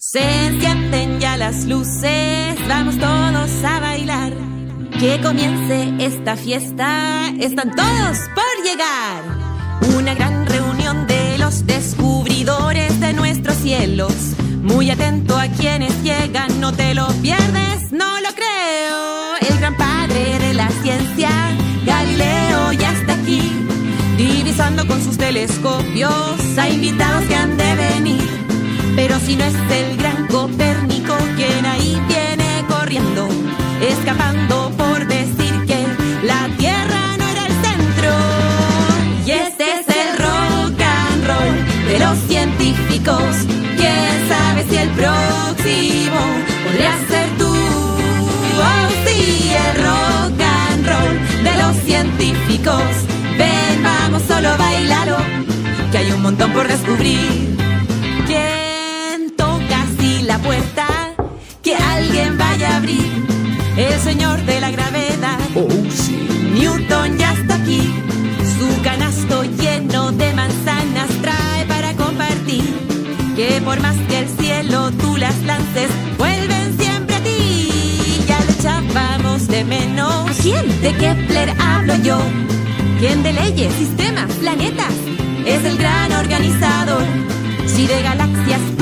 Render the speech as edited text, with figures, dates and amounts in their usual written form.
Se encienden ya las luces, vamos todos a bailar. Que comience esta fiesta, están todos por llegar. Una gran reunión de los descubridores de nuestros cielos. Muy atento a quienes llegan, no te lo pierdes, no lo creo. El gran padre de la ciencia, Galileo, ya está aquí, divisando con sus telescopios a invitados que han de venir. Pero si no es el gran Copérnico quien ahí viene corriendo, escapando por decir que la Tierra no era el centro. Y este es el rock and roll de los científicos. ¿Quién sabe si el próximo podría ser tú? Oh sí, el rock and roll de los científicos. Ven, vamos, solo bailalo, que hay un montón por descubrir. ¿Quién toca así la puerta? Que alguien vaya a abrir. El señor de la gravedad, oh sí, Newton, ya está aquí. Su canasto lleno de manzanas trae para compartir. Que por más que el cielo tú las lances, vuelven siempre a ti. Ya le echábamos de menos. ¿A quién? De Kepler hablo yo. ¿Quién de leyes, sistemas, planetas? Es el gran organizador. Si de galaxias